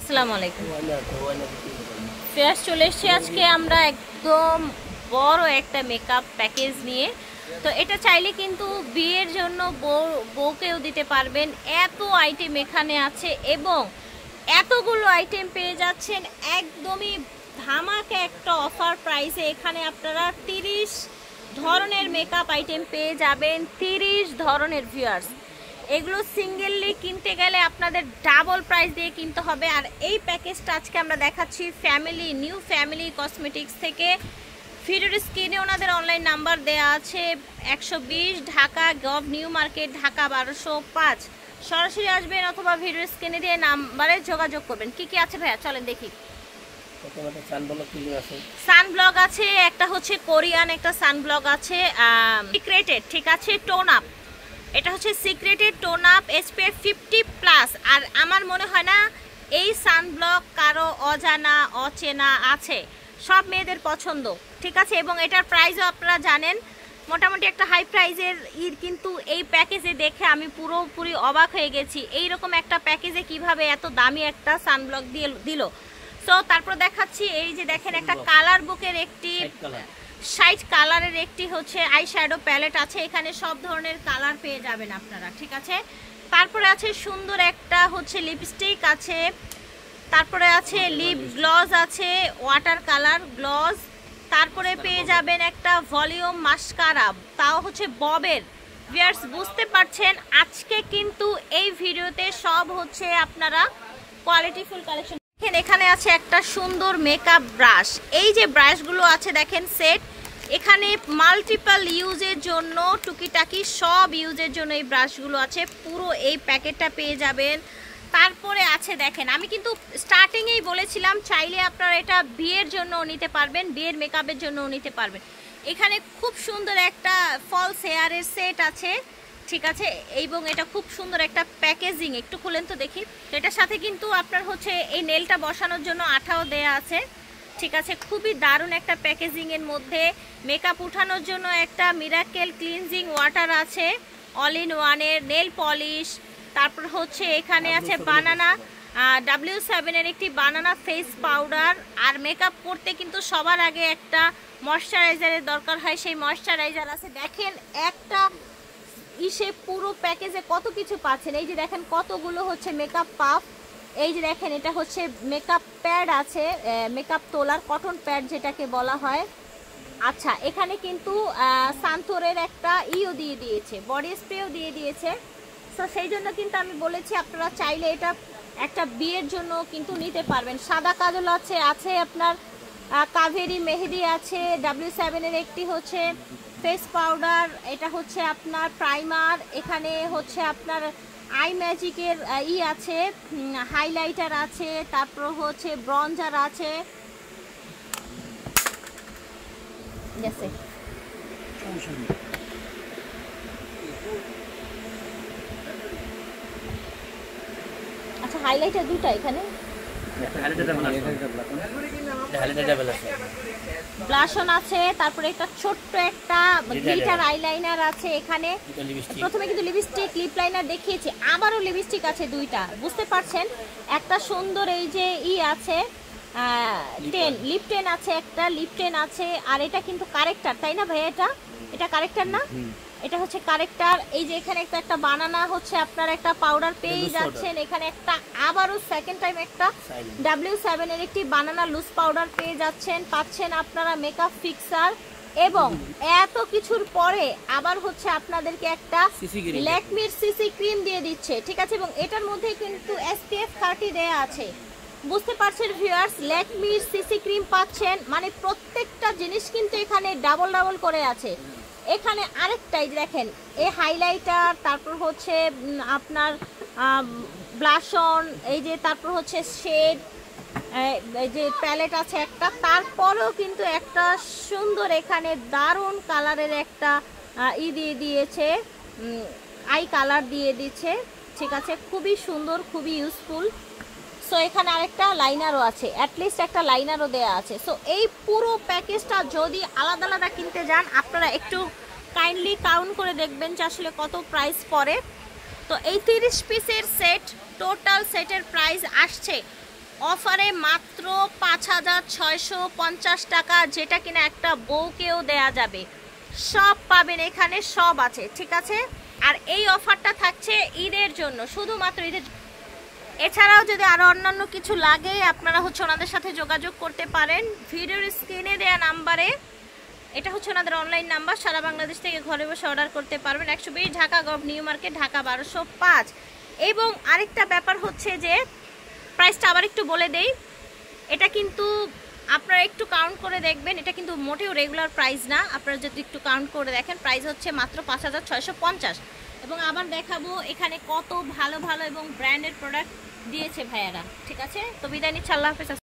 আসসালামু আলাইকুম। ফেয়ার চলে এসেছি আজকে আমরা একদম বড় একটা মেকআপ প্যাকেজ নিয়ে। তো এটা চাইলে কিন্তু বিয়ের জন্য বউকেও দিতে পারবেন। এত আইটেম এখানে আছে এবং এতগুলো আইটেম পেয়ে যাচ্ছেন একদমই ধামাকা একটা অফার প্রাইসে। এখানে আপনারা 30 ধরনের মেকআপ আইটেম পেয়ে যাবেন, 30 ধরনের ভিউয়ার্স। এগুলো সিঙ্গেললি কিনতে গেলে আপনাদের ডাবল প্রাইস দিয়ে কিনতে হবে। আর এই প্যাকেজটা আজকে আমরা দেখাচ্ছি ফ্যামিলি নিউ ফ্যামিলি কসমেটিক্স থেকে। ভিডিওর স্ক্রিনে ওনাদের অনলাইন নাম্বার দেওয়া আছে 120 Dhaka gov new market Dhaka 1205। সরাসরি আসবেন অথবা ভিডিওর স্ক্রিনে দিয়ে নাম্বারে যোগাযোগ করবেন। কি কি আছে ভাইয়া চলেন দেখি। সানব্লক আছে, একটা হচ্ছে কোরিয়ান একটা সানব্লক আছে, সিক্রেটেড, ঠিক আছে, টোন আপ। এটা হচ্ছে সিক্রেটেড টোন আপ SPF 50+। আর আমার মনে হয় না এই সানব্লক কারো অজানা অচেনা আছে, সব মেয়েদের পছন্দ, ঠিক আছে। এবং এটার প্রাইসও আপনারা জানেন, মোটামুটি একটা হাই প্রাইজের কিন্তু এই প্যাকেজে দেখে আমি পুরোপুরি অবাক হয়ে গেছি। এইরকম একটা প্যাকেজে কিভাবে এত দামি একটা সানব্লক দিল। সো তারপর দেখাচ্ছি, এই যে দেখেন একটা কালার বুকের একটি 60 কালারের একটি হচ্ছে আই শ্যাডো প্যালেট আছে। এখানে সব ধরনের কালার পেয়ে যাবেন আপনারা, ঠিক আছে। তারপরে আছে সুন্দর একটা হচ্ছে লিপস্টিক আছে, তারপরে আছে লিপ গ্লস আছে, ওয়াটার কালার গ্লস। তারপরে পেয়ে যাবেন একটা ভলিউম মাস্কারা, তাও হচ্ছে ববের। ভিউয়ার্স বুঝতে পারছেন আজকে কিন্তু এই ভিডিওতে সব হচ্ছে আপনারা কোয়ালিটিফুল কালেকশন। এখানে আছে একটা সুন্দর মেকআপ ব্রাশ। এই যে ব্রাশগুলো আছে দেখেন সেট, এখানে মাল্টিপল ইউজের জন্য টুকিটাকি সব ইউজের জন্য এই ব্রাশগুলো আছে। পুরো এই প্যাকেটটা পেয়ে যাবেন। তারপরে আছে দেখেন, আমি কিন্তু স্টার্টিংয়েই বলেছিলাম চাইলে আপনারা এটা বিয়ের জন্যও নিতে পারবেন, বিয়ের মেকআপের জন্যও নিতে পারবেন। এখানে খুব সুন্দর একটা ফলস হেয়ারের সেট আছে, ঠিক আছে। এবং এটা খুব সুন্দর একটা প্যাকেজিং, একটু খুলেন তো দেখি। এটার সাথে কিন্তু আপনার হচ্ছে এই নেলটা বসানোর জন্য আঠাও দেয়া আছে, ঠিক আছে। খুবই দারুণ একটা প্যাকেজিংয়ের মধ্যে। মেকআপ উঠানোর জন্য একটা মিরাকেল ক্লিনজিং ওয়াটার আছে, অল ইন ওয়ানের নেল পলিশ। তারপর হচ্ছে এখানে আছে বানানা W7-এর একটি বানানা ফেস পাউডার। আর মেকআপ করতে কিন্তু সবার আগে একটা ময়শ্চারাইজারের দরকার হয়, সেই ময়শ্চারাইজার আছে। দেখেন একটা ইসে পুরো প্যাকেজে কত কিছু পাচ্ছেন। এই যে দেখেন কতগুলো হচ্ছে মেকআপ পাফ। এই যে দেখেন এটা হচ্ছে মেকআপ প্যাড আছে, মেকআপ তোলার কটন প্যাড যেটাকে বলা হয়। আচ্ছা, এখানে কিন্তু সান্তোরের একটা ইও দিয়ে দিয়েছে, বডি স্প্রেও দিয়ে দিয়েছে। তো সেই জন্য কিন্তু আমি বলেছি আপনারা চাইলে এটা একটা বিয়ের জন্য কিন্তু নিতে পারবেন। সাদা কাজল আছে আপনার কাভেরি মেহেদি আছে, W7-এর একটি হচ্ছে ফেস পাউডার, এটা হচ্ছে আপনার প্রাইমার, এখানে হচ্ছে আপনার আই ম্যাজিকের আছে, হাইলাইটার আছে, তারপর হচ্ছে ব্রঞ্জার আছে। গেছে আচ্ছা, হাইলাইটার দুটো এখানে, ব্লাশন আছে, তারপরে একটা ছোট্ট একটা গ্লিটার আইলাইনার আছে। এখানে প্রথমে কিন্তু লিপস্টিক লিপ লাইনার দেখিয়েছি, আবারও লিপস্টিক আছে দুইটা, বুঝতে পারছেন। একটা সুন্দর এই যে আছে লিপ টেন আছে, একটা লিপ টেন আছে। আর এটা কিন্তু কারেক্টার, তাই না ভাই? এটা কারেক্টার না? এটা হচ্ছে কারেক্টার। এই যে এখানে একটা বানানা হচ্ছে আপনার একটা পাউডার পেয়ে যাচ্ছেন। এখানে একটা আবারও সেকেন্ড টাইম একটা W7-এর একটি বানানা লুজ পাউডার পেয়ে যাচ্ছেন। পাচ্ছেন আপনারা মেকআপ ফিক্সার। এবং এত কিছুর পরে আবার হচ্ছে আপনাদেরকে একটা ল্যাকমির সিসি ক্রিম দিয়ে দিচ্ছে, ঠিক আছে। এবং এটার মধ্যে কিন্তু SPF 30 দেয়া আছে, বুঝতে পারছেন ভিউয়ার্স। ল্যাকমির সিসি ক্রিম পাচ্ছেন, মানে প্রত্যেকটা জিনিস কিন্তু এখানে ডাবল ডাবল করে আছে। এখানে আরেকটাই দেখেন, এই হাইলাইটার, তারপর হচ্ছে আপনার ব্লাশন, এই যে তারপর হচ্ছে শেড, এই যে প্যালেট আছে একটা। তারপরেও কিন্তু একটা সুন্দর এখানে দারুণ কালারের একটা দিয়ে দিয়েছে, আই কালার দিয়ে দিচ্ছে, ঠিক আছে। খুবই সুন্দর, খুবই ইউজফুল। সো এখানে আরেকটা লাইনারও আছে, অ্যাটলিস্ট একটা লাইনারও দেওয়া আছে। সো এই পুরো প্যাকেজটা যদি আলাদা আলাদা কিনতে যান আপনারা একটু কাইন্ডলি কাউন্ট করে দেখবেন যে আসলে কত প্রাইস পড়ে। তো এই 30 পিসের সেট, টোটাল সেটের প্রাইস আসছে অফারে মাত্র 5,650 টাকা, যেটা কিনা একটা বউকেও দেয়া যাবে। সব পাবেন এখানে, সব আছে, ঠিক আছে। আর এই অফারটা থাকছে ঈদের জন্য, শুধুমাত্র ঈদের। এছাড়াও যদি আরও অন্যান্য কিছু লাগে আপনারা হচ্ছে ওনাদের সাথে যোগাযোগ করতে পারেন ভিডিওর স্ক্রিনে দেওয়া নাম্বারে। এটা হচ্ছে ওনাদের অনলাইন নাম্বার, সারা বাংলাদেশ থেকে ঘরে বসে অর্ডার করতে পারবেন। 120 Dhaka gov new market, Dhaka 1205। এবং আরেকটা ব্যাপার হচ্ছে যে প্রাইসটা আবার একটু বলে দেই, এটা কিন্তু আপনারা একটু কাউন্ট করে দেখবেন, এটা কিন্তু মোটেও রেগুলার প্রাইস না। আপনারা যদি একটু কাউন্ট করে দেখেন, প্রাইস হচ্ছে মাত্র 5,650। এবং আবার দেখাবো এখানে কত ভালো ভালো এবং ব্র্যান্ডেড প্রোডাক্ট দিয়েছে ভাইয়ারা, ঠিক আছে। তো বিদায় নিচ্ছি, আল্লাহ হাফেজ।